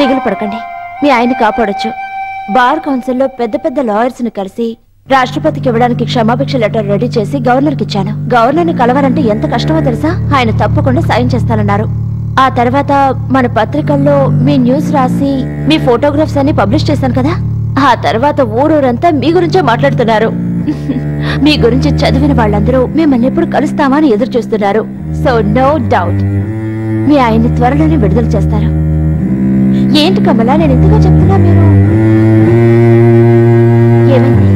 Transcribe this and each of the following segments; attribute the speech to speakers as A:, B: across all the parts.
A: దిగులు పడకండి, మీ ఆయన్ని కాపాడొచ్చు. బార్ కౌన్సిల్లో పెద్ద పెద్ద లాయర్స్ ని కలిసి రాష్ట్రపతికి ఇవ్వడానికి క్షమాభిక్ష లెటర్ రెడీ చేసి గవర్నర్కి ఇచ్చాను. గవర్నర్ ని కలవాలంటే ఎంత కష్టమో తెలుసా? ఆయన తప్పకుండా సాయం చేస్తానన్నారు. ఆ తర్వాత మన పత్రికల్లో మీ న్యూస్ రాసి మీ ఫోటోగ్రాఫ్స్ అన్ని పబ్లిష్ చేశాను కదా. ఆ తర్వాత ఊరూరంతా మీ గురించే మాట్లాడుతున్నారు. మీ గురించి చదివిన వాళ్ళందరూ మిమ్మల్ని ఎప్పుడు కలుస్తామా అని ఎదురు చూస్తున్నారు. సో నో డౌట్ మీ ఆయన్ని త్వరలోనే విడుదల చేస్తారు. ఏంటి కమలా, నేను ఎందుకో చెప్తున్నా, మీరు ఏమైంది?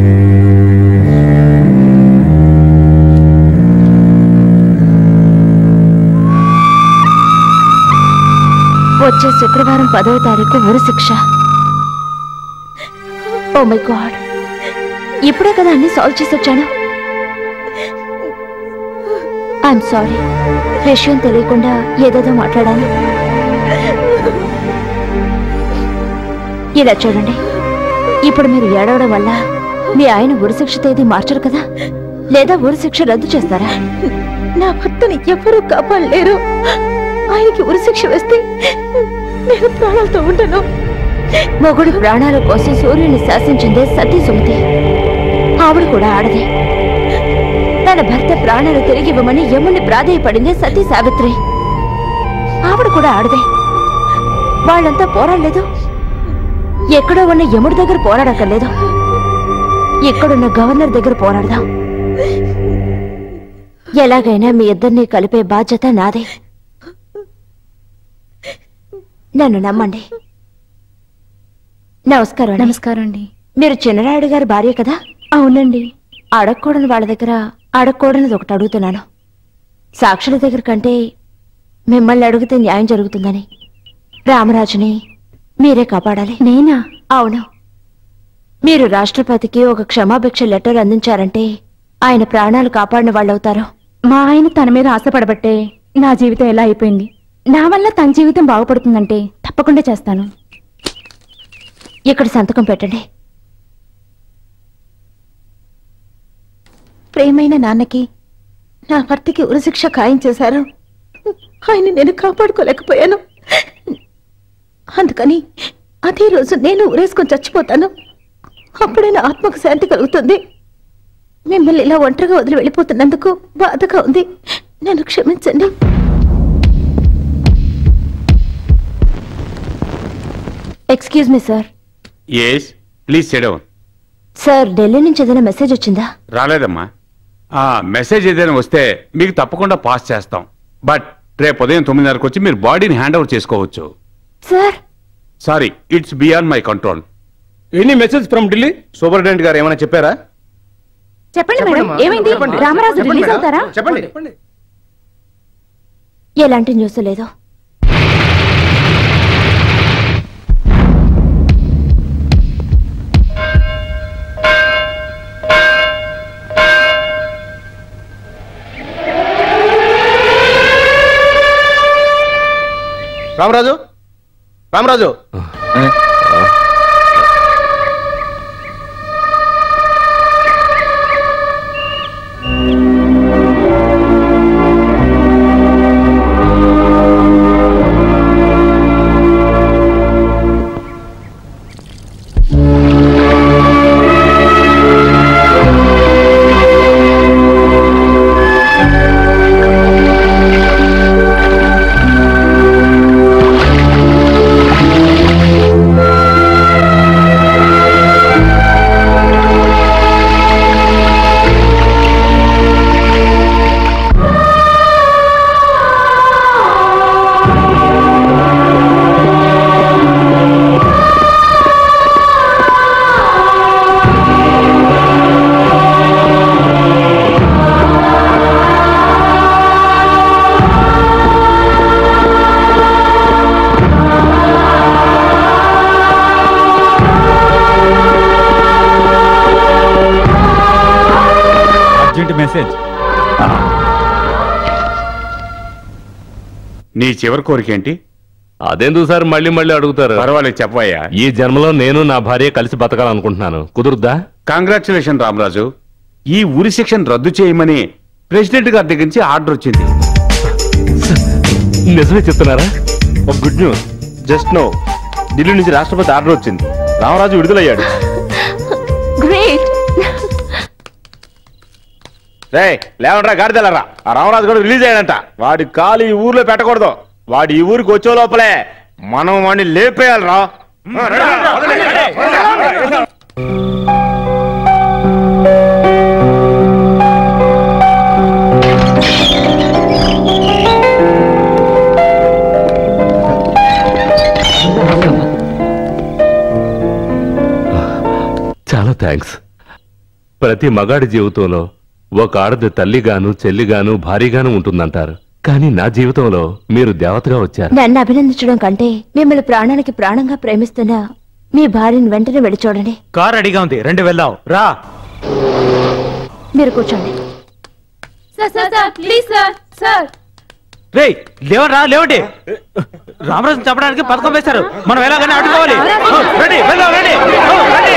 A: వచ్చే శుక్రవారం 10వ తారీఖు ఉరి శిక్ష. ఓ మై గాడ్, ఇప్పుడే కదా అన్ని సాల్వ్ చేసి వచ్చాను. ఐఎమ్ సారీ, విషయం తెలియకుండా ఏదేదో మాట్లాడాను. ఇలా చూడండి, ఇప్పుడు మీరు ఏడవడం వల్ల మీ ఆయన ఉరిశిక్ష తేదీ మార్చరు కదా, లేదా ఉరిశిక్ష రద్దు చేస్తారా? నా భర్తని ఎవరూ కాపాడలేరు. ఆయనకి ఉరిశిక్ష వేస్తే నేను ప్రాణాలతో ఉండను. మొగుడి ప్రాణాల కోసం సూర్యుని శాసించిందే సతీ సుమతి. ఆవిడ కూడా ఆడదే. తన భర్త ప్రాణాలు తిరిగి ఇవ్వమని యముని ప్రాధేయపడిందే సతీ సావిత్రి. ఆవిడ కూడా ఆడదే. వాళ్ళంతా పోరాడలేదు. ఎక్కడో ఉన్న యముడి దగ్గర పోరాడక్కర్లేదు, ఇక్కడున్న గవర్నర్ దగ్గర పోరాడదాం. ఎలాగైనా మీ ఇద్దరిని కలిపే బాధ్యత నాదే. నన్ను నమ్మండి. నమస్కారం.
B: నమస్కారం అండి.
A: మీరు చిన్నరాయుడు గారి భార్య కదా?
B: అవునండి.
A: అడగకూడని వాళ్ళ దగ్గర అడగకూడనిది ఒకటి అడుగుతున్నాను. సాక్షుల దగ్గర కంటే మిమ్మల్ని అడిగితే న్యాయం జరుగుతుందని రామరాజుని మీరే కాపాడాలి.
B: నేనా?
A: అవును. మీరు రాష్ట్రపతికి ఒక క్షమాభిక్ష లెటర్ అందించారంటే ఆయన ప్రాణాలు కాపాడిన వాళ్ళవుతారు.
B: మా ఆయన తన మీద ఆశపడబట్టే నా జీవితం ఎలా అయిపోయింది. నా వల్ల తన జీవితం బాగుపడుతుందంటే తప్పకుండా చేస్తాను.
A: ఇక్కడ సంతకం పెట్టండి.
C: ప్రేమైన నాన్నకి నా భర్తకి ఉరిశిక్ష ఖాయం చేశారు. ఆయన నేను కాపాడుకోలేకపోయాను. అందుకని అదే రోజు నేను ఉరేసుకొని చచ్చిపోతాను. అప్పుడే నా ఆత్మకు శాంతి కలుగుతుంది. మిమ్మల్ని ఇలా ఒంటరిగా వదిలి వెళ్ళిపోతున్నందుకు బాధగా ఉంది. నన్ను క్షమించండి.
A: Excuse me sir.
D: yes please sit down.
A: Sir, Delhi నుంచి ఏదైనా మెసేజ్ వచ్చిందా?
D: రాలేదమ్మా. ఆ మెసేజ్ ఏదైనా వస్తే మీకు తప్పకుండా పాస్ చేస్తాం. బట్ రేపు ఉదయం 9:30కి వచ్చి మీరు బాడీని హ్యాండ్ ఓవర్ చేసుకోవచ్చు.
A: Sir,
D: sorry, it's beyond my control.
E: Any message from Delhi? Superintendent గారు ఏమైనా చెప్పారా?
B: చెప్పండి మేడం, ఏమైంది? రామరాజు రిలీజ్ అవుతారా?
E: చెప్పండి.
A: ఎలాంటి న్యూస్ లేదు.
E: రామరాజు, రామరాజు,
F: మెసేజ్.
D: నీ చివరి కోరిక ఏంటి?
G: అదెందుకు సార్ మళ్ళీ మళ్ళీ అడుగుతారు?
D: పర్వాలేదు చెప్పయ్యా.
G: ఈ జన్మలో నేను నా భార్య కలిసి బతకాలనుకుంటున్నాను. కుదురుద్దా?
D: కంగ్రాచులేషన్ రామరాజు. ఈ ఉరి శిక్షను రద్దు చేయమని ప్రెసిడెంట్ గారి దగ్గర నుంచి ఆర్డర్ వచ్చింది.
G: నిజమే చెప్తున్నారా?
E: Good news. Just now Delhi నుంచి రాష్ట్రపతి ఆర్డర్ వచ్చింది, రామరాజు విడుదలయ్యాడు.
A: గ్రేట్.
E: లేవండ్రా గాడిదెలరా, ఆ రామరాజు కూడా రిలీజ్ అయ్యాడంట. వాడి కాలు ఈ ఊర్లో పెట్టకూడదు. వాడు ఈ ఊరికి వచ్చే లోపలే మనం వాడిని లేపేయాలరా.
G: చాలా థ్యాంక్స్. ప్రతి మగాడి జీవితంలో ఒక ఆడది తల్లిగాను చెల్లిగాను భారీగాను ఉంటుందంటారు. కానీ నా జీవితంలో మీరు దేవతగా వచ్చారు.
A: నన్ను అభినందించడం కంటే మిమ్మల్ని ప్రాణానికి ప్రాణంగా ప్రేమిస్తున్న మీ భార్యను వెంటనే వెళ్ళి చూడండి.
F: కార్ రెడీగా ఉంది, రండి వెళ్దాం. రా.
A: మీరు కూర్చోండి.
F: రే లేవరా, లేవండి. రామరాజుని చంపడానికి పథకం వేశారు, మనం ఎలాగైనా అడ్డుకోవాలి. రండి వెళ్దాం, రండి రండి.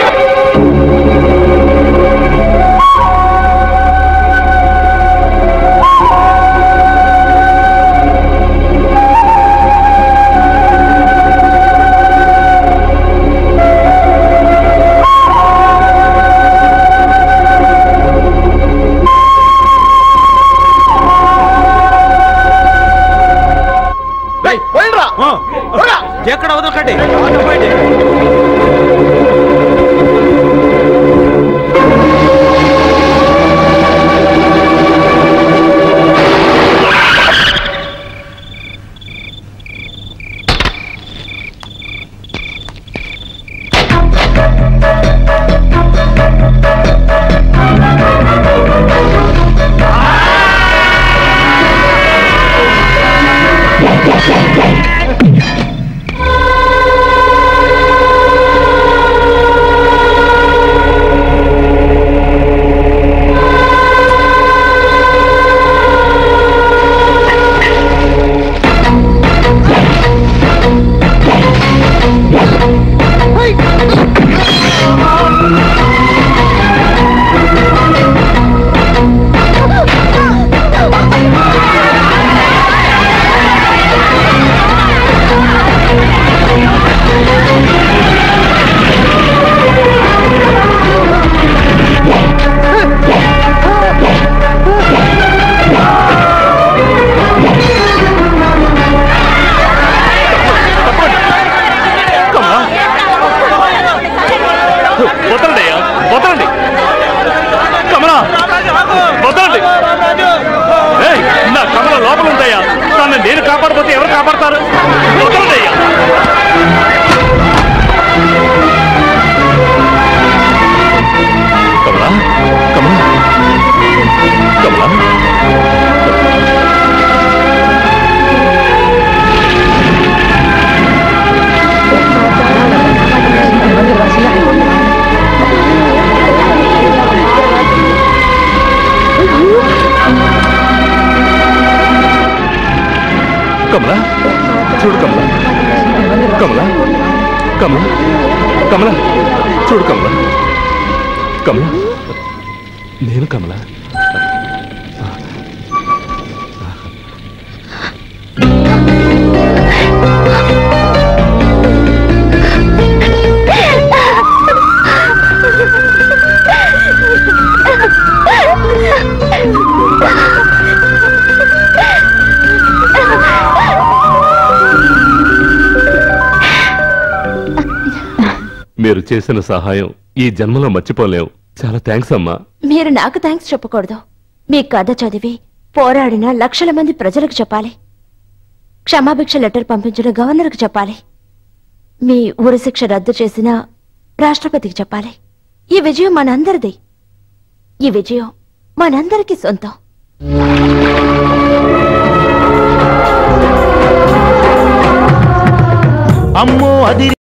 F: ఎక్కడ వదలకండి.
G: నేను కాపాడకపోతే ఎవరు కాపాడతారు? కమలా, కమలా, కమలా. కమలా చూడు, కమలా, కమలా, కమలా, కమలా చూడు, కమలా, కమలా, నేను కమలా. మీరు చేసిన సహాయం ఈ జన్మలో మర్చిపోలేవు. చాలా థ్యాంక్స్ అమ్మా.
A: మీరు నాకు థ్యాంక్స్ చెప్పకూడదు. మీ కథ చదివి పోరాడిన లక్షల మంది ప్రజలకు చెప్పాలి. క్షమాభిక్ష లెటర్ పంపించిన గవర్నర్కి చెప్పాలి. మీ ఊరి శిక్ష రద్దు చేసిన రాష్ట్రపతికి చెప్పాలి. ఈ విజయం మనందరిది. ఈ విజయం మనందరికీ సొంతం.
F: అమ్మో అది